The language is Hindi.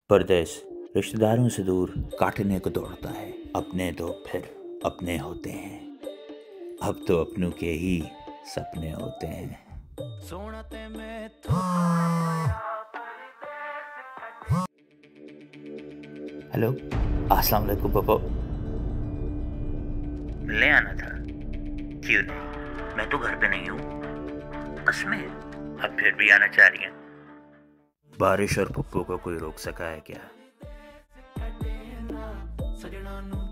परदेश रिश्तेदारों से दूर काटने को दौड़ता है। अपने तो फिर अपने होते हैं। अब तो अपनों के ही सपने होते हैं। हेलो, अस्सलाम वालेकुम पापा। मिलने आना था? क्यों नहीं, मैं तो घर पे नहीं हूँ। बस में अब फिर भी आना चाह रही हैं? बारिश और पप्पू को कोई रोक सका है क्या?